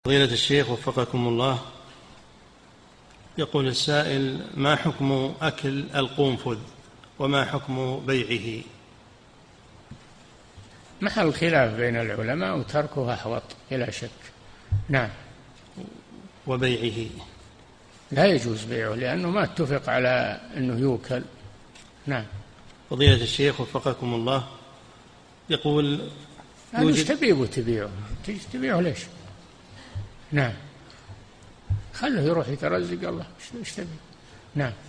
فضيلة الشيخ وفقكم الله، يقول السائل: ما حكم أكل القنفذ وما حكم بيعه؟ محل خلاف بين العلماء وتركه أحوط بلا شك. نعم. وبيعه لا يجوز بيعه لأنه ما اتفق على أنه يوكل. نعم. فضيلة الشيخ وفقكم الله، يقول: وش تبيعه تبيعه ليش؟ نعم، خله يروح يترزق الله، ايش تبي؟ نعم.